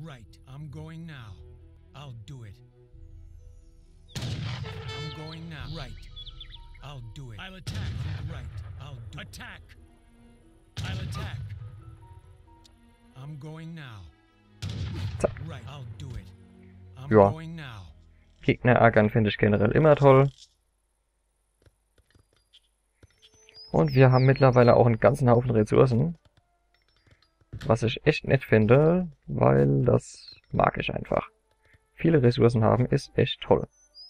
Right, I'm going now. I'll do it. I'm going now. Right. I'll do it. I'll attack. Right. I'll do it. Attack. I'll attack. I'm going now. Right. I'll do it. I'm going now. Gegner ärgern finde ich generell immer toll. Und wir haben mittlerweile auch einen ganzen Haufen Ressourcen. Was ich echt nett finde, weil das mag ich einfach. Viele Ressourcen haben ist echt toll.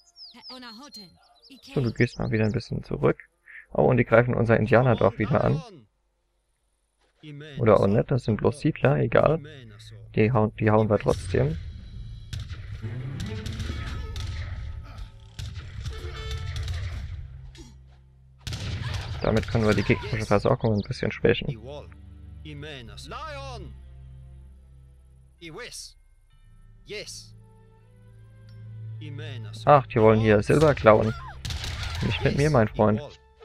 So, du gehst mal wieder ein bisschen zurück. Oh, und die greifen unser Indianerdorf wieder an. Oder auch nicht, das sind bloß Siedler, egal. Die hauen wir trotzdem. Damit können wir die gegnerische Versorgung ein bisschen schwächen. Ach, die wollen hier Silber klauen. Nicht mit mir, mein Freund.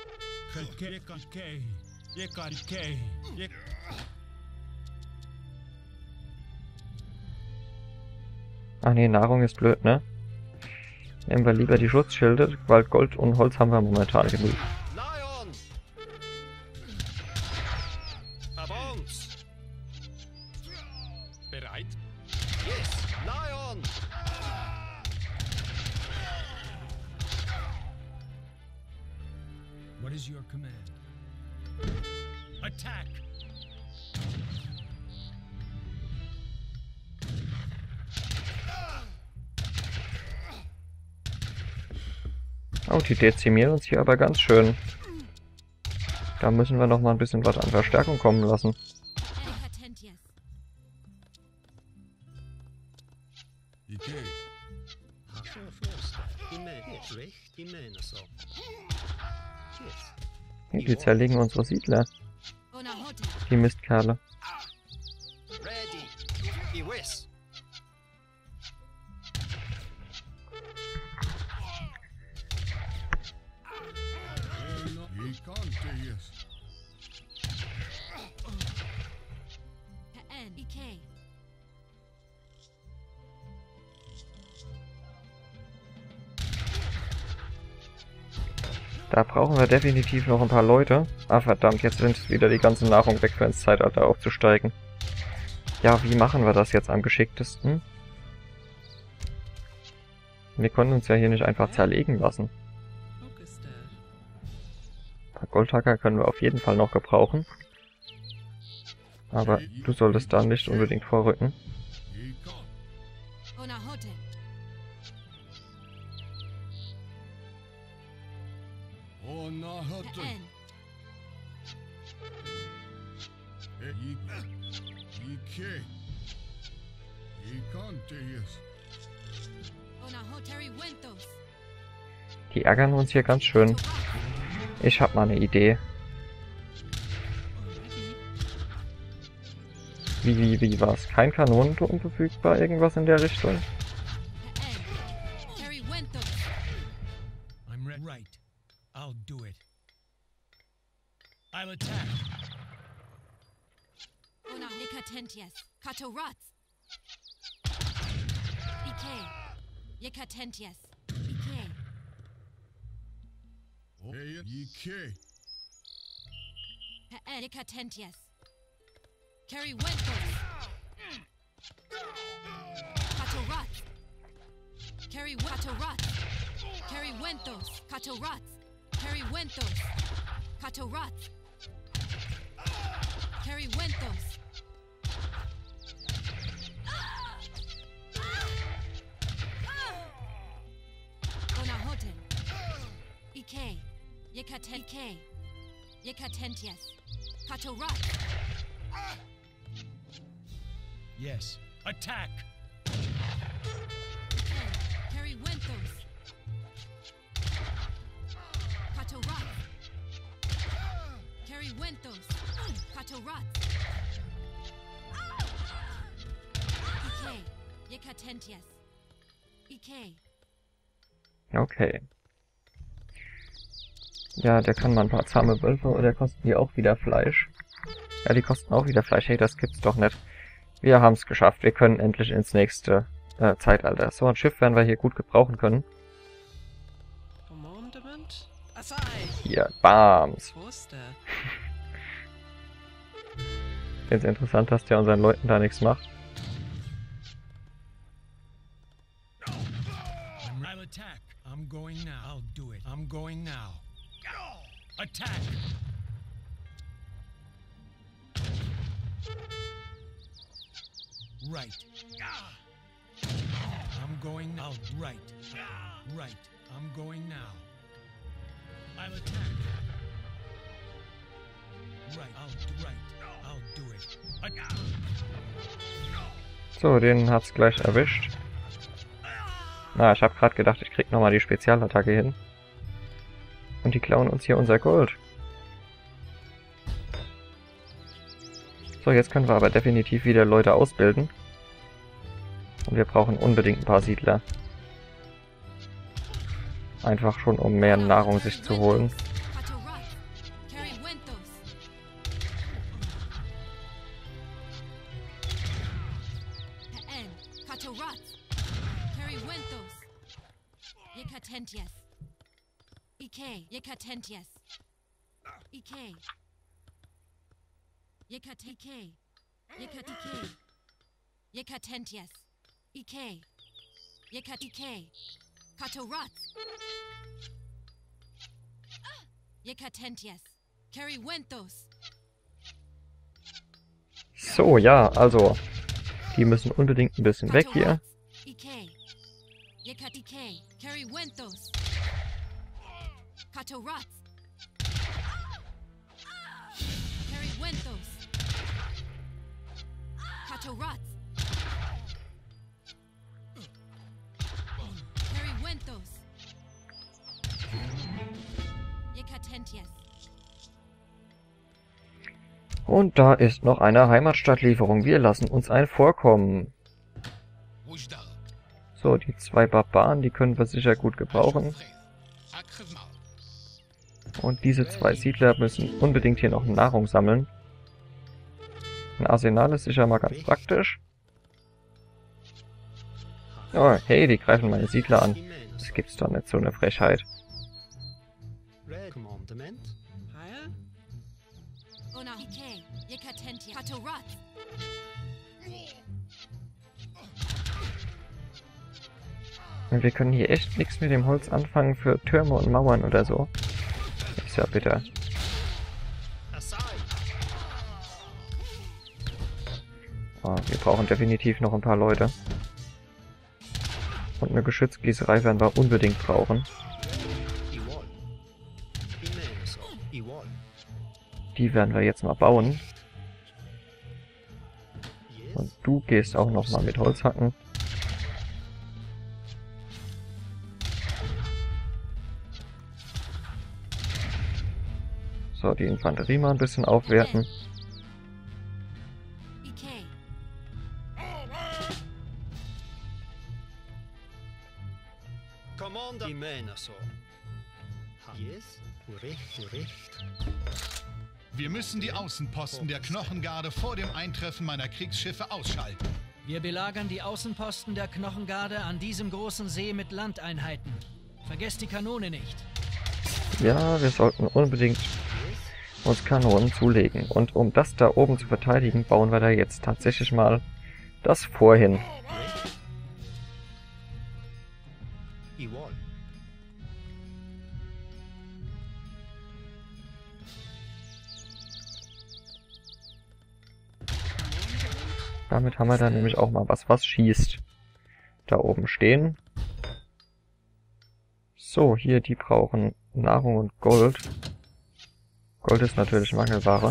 Ach nee, Nahrung ist blöd, ne? Nehmen wir lieber die Schutzschilde, weil Gold und Holz haben wir momentan genug. What is your command? Attack! Oh, die dezimieren uns hier aber ganz schön. Da müssen wir noch mal ein bisschen was an Verstärkung kommen lassen. Hey, die zerlegen unsere Siedler. Die Mistkerle. Da brauchen wir definitiv noch ein paar Leute. Ah verdammt, jetzt sind wieder die ganze Nahrung weg, für ins Zeitalter aufzusteigen. Ja, wie machen wir das jetzt am geschicktesten? Wir können uns ja hier nicht einfach zerlegen lassen. Ein paar Goldhacker können wir auf jeden Fall noch gebrauchen. Aber du solltest da nicht unbedingt vorrücken. Die ärgern uns hier ganz schön. Ich hab mal eine Idee. Wie war's? Kein Kanonenturm verfügbar? Irgendwas in der Richtung? Right. I'll do it. I'll attack. Carry Wentos. Katorat. Carry Katorat. Carry Wentos. Katorat. Carry Wentos. Katorat. Carry Wentos. Onahoten. Ike. Yekaten. Yekatentias. Katorat. Yes. Attack! Carry Wentos. Katorat. Carry Wentos. Katorat. Ike. Yekatentias. Ike. Okay. Ja, der kann mal ein paar zahme Wölfe oder kosten die auch wieder Fleisch? Ja, die kosten auch wieder Fleisch. Hey, das gibt's doch nicht. Wir haben es geschafft. Wir können endlich ins nächste Zeitalter. So ein Schiff werden wir hier gut gebrauchen können. Commandement? Asai! Hier, Bams. Wo ist der? Jetzt interessant, dass der unseren Leuten da nichts macht. I'll attack. I'm going now. I'll do it. I'm going now. Attack. Right. I'm going now. Right. Right. I'm going now. I'll attack. Right. I'll do it. So, den hat's gleich erwischt. Na, ich habe gerade gedacht, ich krieg nochmal die Spezialattacke hin. Und die klauen uns hier unser Gold. So, jetzt können wir aber definitiv wieder Leute ausbilden. Und wir brauchen unbedingt ein paar Siedler. Einfach schon, um mehr Nahrung sich zu holen. Yekatentias. Ike. Yekatike. Yekatike. Yekatentias. Ike. Yekatike. Katorat. Yekatentias. Keriwentos. So, ja, also. Die müssen unbedingt ein bisschen weg hier. Ike. Yekatike. Keriwentos. Katorat. Keriwentos. Katorat. Keriwentos. Yekatentias. Und da ist noch eine Heimatstadtlieferung. Wir lassen uns ein Vorkommen. So, die zwei Barbaren, die können wir sicher gut gebrauchen. Und diese zwei Siedler müssen unbedingt hier noch Nahrung sammeln. Ein Arsenal ist sicher mal ganz praktisch. Oh, hey, die greifen meine Siedler an. Das gibt's doch nicht, so eine Frechheit. Commandement? Heil? Ona Ike. Yekatentias. Katorat. Und wir können hier echt nichts mit dem Holz anfangen für Türme und Mauern oder so. Ist ja bitter. Oh, wir brauchen definitiv noch ein paar Leute. Und eine Geschützgießerei werden wir unbedingt brauchen. Die werden wir jetzt mal bauen. Und du gehst auch noch mal mit Holz hacken. So, die Infanterie mal ein bisschen aufwerten. Ike. Commander Imenaso. Yes? Recht. Wir müssen die Außenposten der Knochengarde vor dem Eintreffen meiner Kriegsschiffe ausschalten. Wir belagern die Außenposten der Knochengarde an diesem großen See mit Landeinheiten. Vergesst die Kanone nicht. Ja, wir sollten unbedingt uns Kanonen zulegen. Und um das da oben zu verteidigen, bauen wir da jetzt tatsächlich mal das Fort hin. Damit haben wir dann nämlich auch mal was schießt. Da oben stehen. So, hier, die brauchen Nahrung und Gold. Gold ist natürlich Mangelware.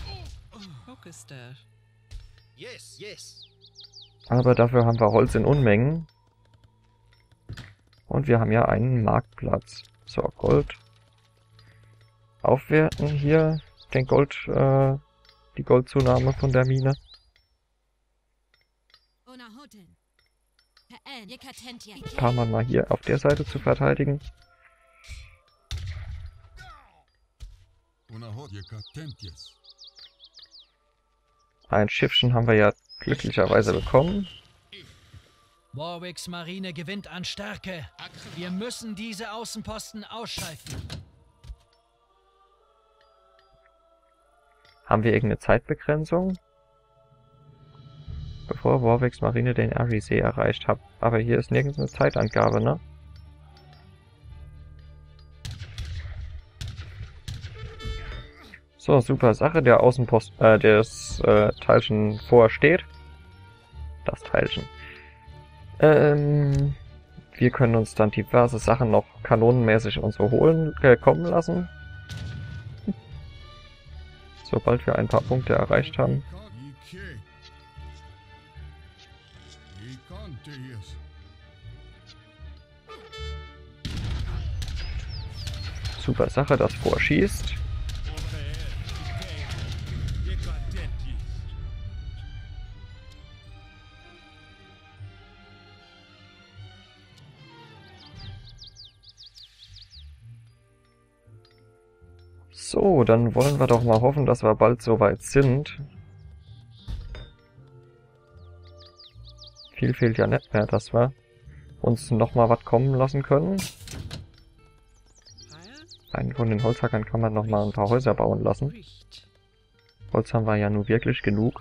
Aber dafür haben wir Holz in Unmengen. Und wir haben ja einen Marktplatz. So, Gold. Aufwerten hier den die Goldzunahme von der Mine. Ein paar mal hier auf der Seite zu verteidigen. Ein Schiffchen haben wir ja glücklicherweise bekommen. Warwicks Marine gewinnt an Stärke. Wir müssen diese Außenposten ausschalten. Haben wir irgendeine Zeitbegrenzung? Bevor Warwicks Marine den Arisee erreicht hat. Aber hier ist nirgends eine Zeitangabe, ne? So, super Sache. Der Außenposten, das Teilchen vorsteht. Das Teilchen. Wir können uns dann diverse Sachen noch kanonenmäßig und so holen, kommen lassen. Sobald wir ein paar Punkte erreicht haben. Super Sache, das vorschießt. So, dann wollen wir doch mal hoffen, dass wir bald soweit sind. Viel fehlt ja nicht mehr, dass wir uns nochmal was kommen lassen können. Einen von den Holzhackern kann man nochmal ein paar Häuser bauen lassen. Holz haben wir ja nur wirklich genug.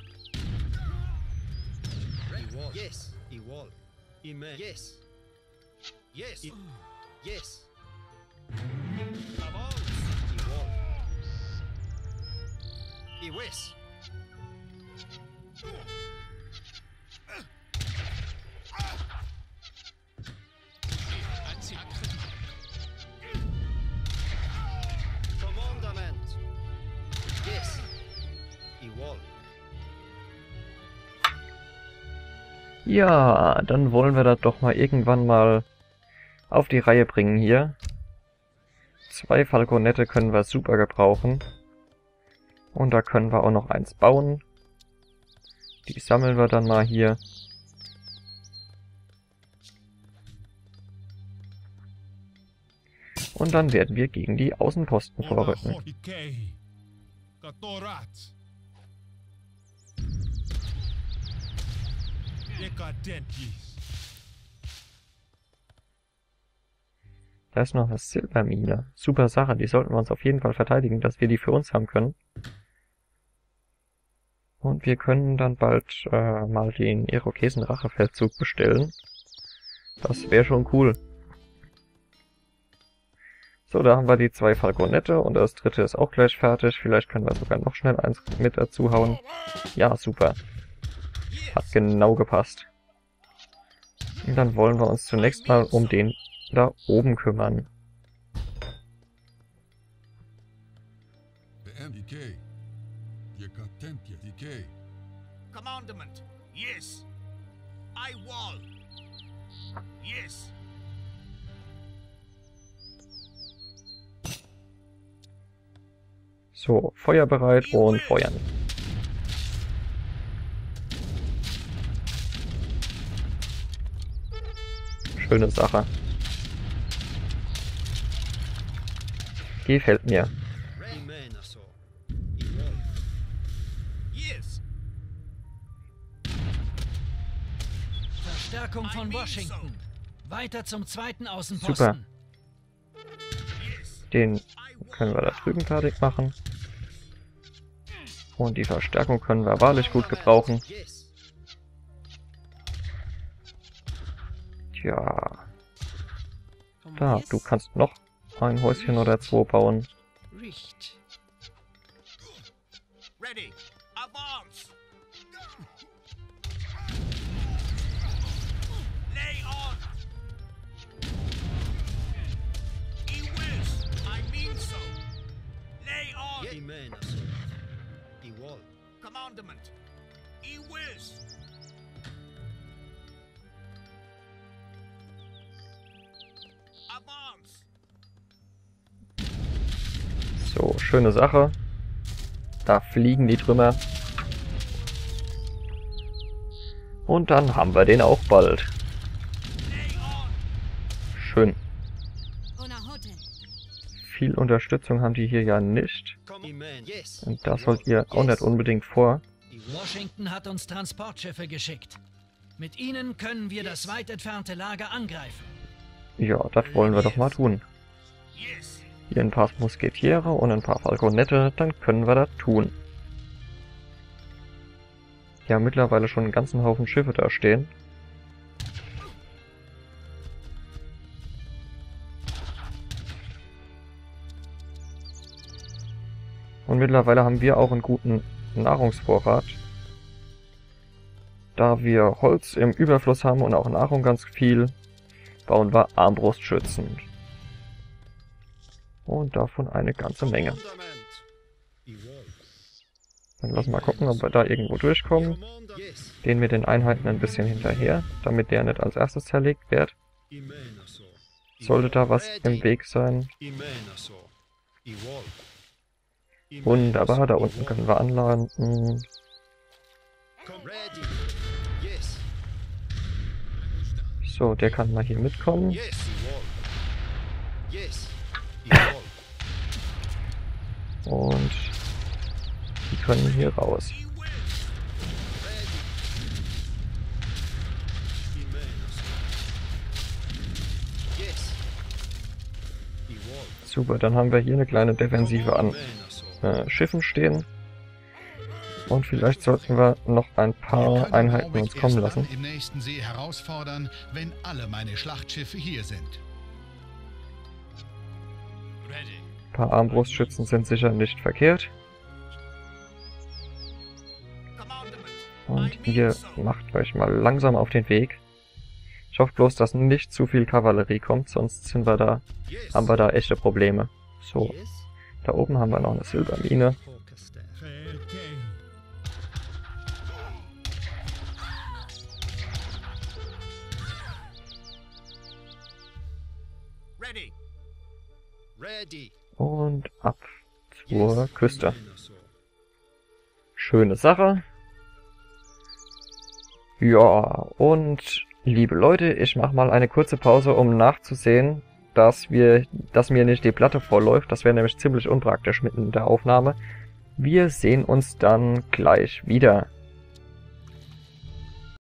Ja, dann wollen wir das doch mal irgendwann mal auf die Reihe bringen hier. 2 Falconette können wir super gebrauchen. Und da können wir auch noch eins bauen. Die sammeln wir dann mal hier. Und dann werden wir gegen die Außenposten vorrücken. Da ist noch eine Silbermine. Super Sache, die sollten wir uns auf jeden Fall verteidigen, dass wir die für uns haben können. Und wir können dann bald mal den Irokesen-Rachefeldzug bestellen. Das wäre schon cool. So, da haben wir die 2 Falconette und das dritte ist auch gleich fertig. Vielleicht können wir sogar noch schnell eins mit dazu hauen. Ja, super. Hat genau gepasst. Und dann wollen wir uns zunächst mal um den da oben kümmern. Commandment, yes. I wall. Yes. So, feuerbereit und feuern. Schöne Sache. Gefällt mir. Verstärkung von Washington. Weiter zum zweiten Außenposten. Super. Den können wir da drüben fertig machen. Und die Verstärkung können wir wahrlich gut gebrauchen. Tja. Da, du kannst noch ein Häuschen oder 2 bauen. Ready. Advance. Lay on. He wills. I mean so. Lay on. Commandment. He wills. Advance. So, schöne Sache. Da fliegen die Trümmer. Und dann haben wir den auch bald. Schön. Viel Unterstützung haben die hier ja nicht. Und da sollt ihr auch nicht unbedingt vor. Washington hat uns Transportschiffe geschickt. Mit ihnen können wir das weit entfernte Lager angreifen. Ja, das wollen wir doch mal tun. Yes. Hier ein paar Musketiere und ein paar Falconette, dann können wir das tun. Wir haben mittlerweile schon einen ganzen Haufen Schiffe da stehen. Und mittlerweile haben wir auch einen guten Nahrungsvorrat. Da wir Holz im Überfluss haben und auch Nahrung ganz viel, bauen wir Armbrustschützen. Und davon eine ganze Menge. Dann lassen wir mal gucken, ob wir da irgendwo durchkommen. Gehen wir den Einheiten ein bisschen hinterher, damit der nicht als erstes zerlegt wird. Sollte da was im Weg sein. Wunderbar, da unten können wir anlanden. So, der kann mal hier mitkommen. Und die können hier raus. Super, dann haben wir hier eine kleine Defensive an Schiffen stehen. Und vielleicht sollten wir noch ein paar Einheiten uns kommen lassen. Im nächsten See herausfordern, wenn alle meine Schlachtschiffe hier sind. Ein paar Armbrustschützen sind sicher nicht verkehrt. Und ihr macht euch mal langsam auf den Weg. Ich hoffe bloß, dass nicht zu viel Kavallerie kommt, sonst haben wir da echte Probleme. So, da oben haben wir noch eine Silbermine. Und ab zur Küste. Schöne Sache. Ja, und liebe Leute, ich mache mal eine kurze Pause, um nachzusehen, dass mir nicht die Platte vollläuft. Das wäre nämlich ziemlich unpraktisch mitten in der Aufnahme. Wir sehen uns dann gleich wieder.